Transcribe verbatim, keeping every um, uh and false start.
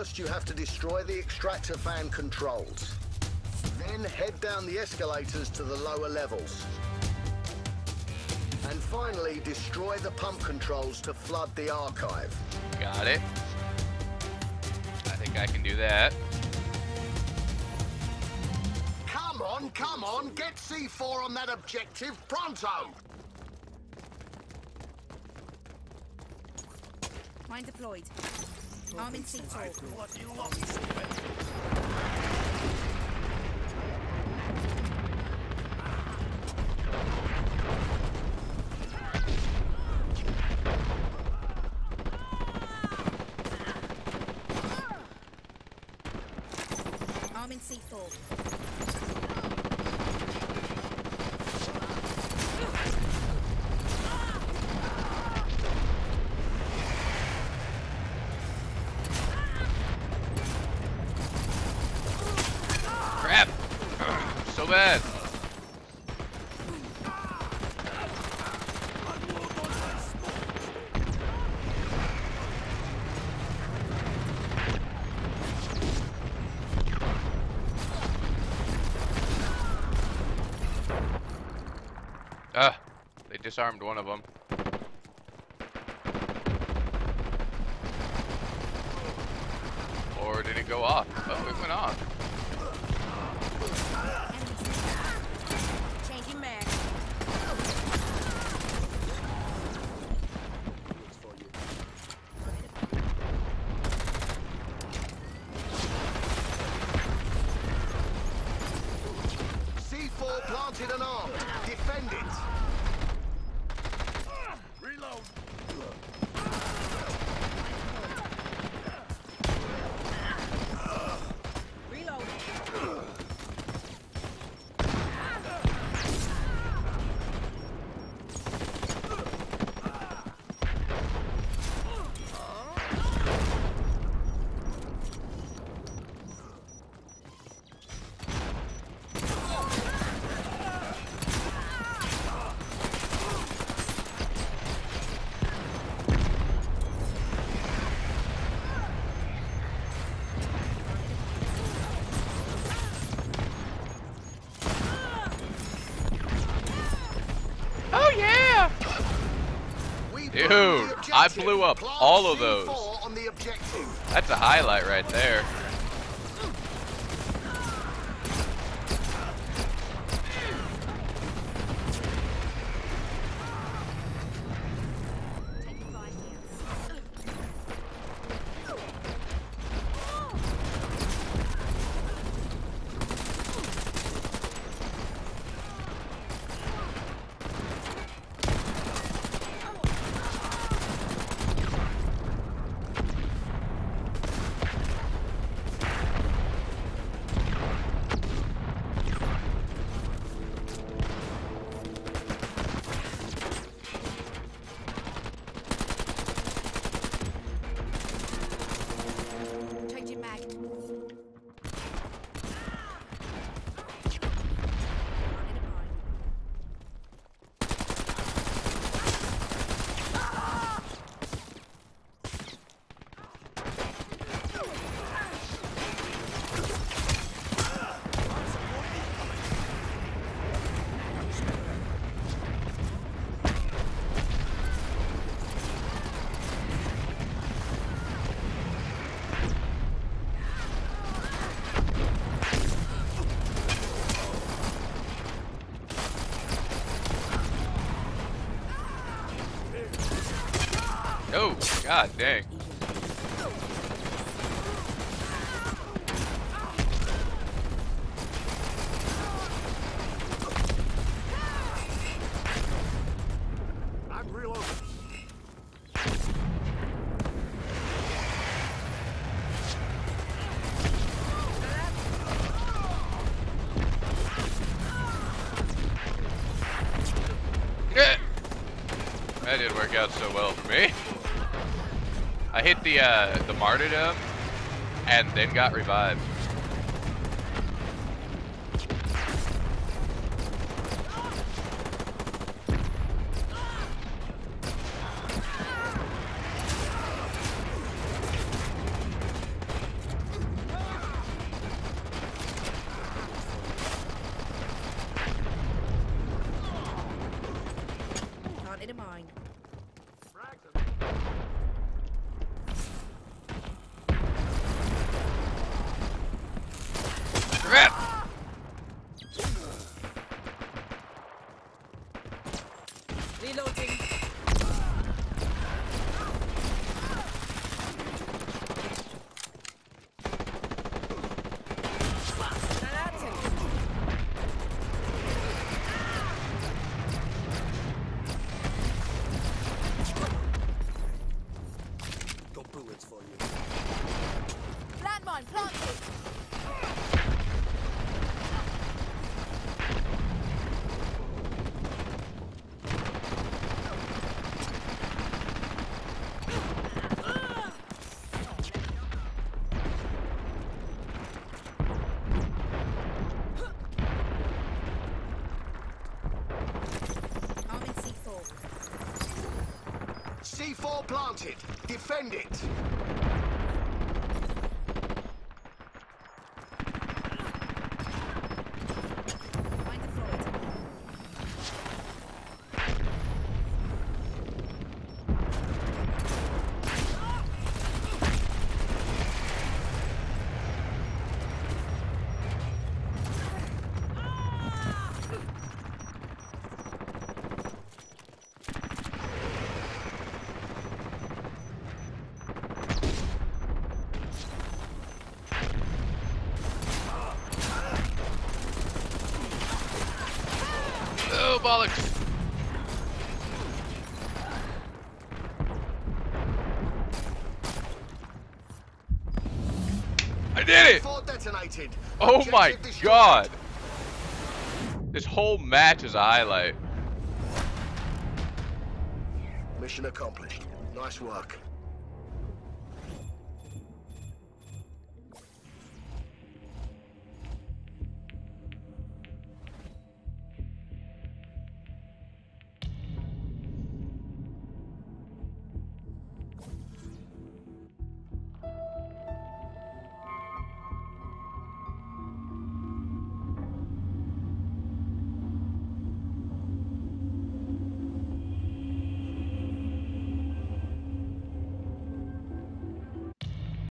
First, you have to destroy the extractor fan controls. Then head down the escalators to the lower levels. And finally, destroy the pump controls to flood the archive. Got it. I think I can do that. Come on, come on, get C four on that objective, pronto! Mine deployed. Arm in C four. Arm in C four. Crap! So bad. Ah, they disarmed one of them. Or did it go off? Oh, it went off. Changing mag. C four planted an arm. Defend it. Reload. Reload. Oh yeah! We Dude, broke the objective. I blew up Plant all of C four those. on the objective. That's a highlight right there. Taking five here. Changing mag. Oh, god dang. I'm reloading. Yeah. That didn't work out so well for me. I hit the uh, the martyrdom and then got revived. C four planted. Defend it. Mine deployed. Oh, bollocks! I did it! Four detonated. Oh Objective my destroyed. god! This whole match is a highlight. Mission accomplished. Nice work.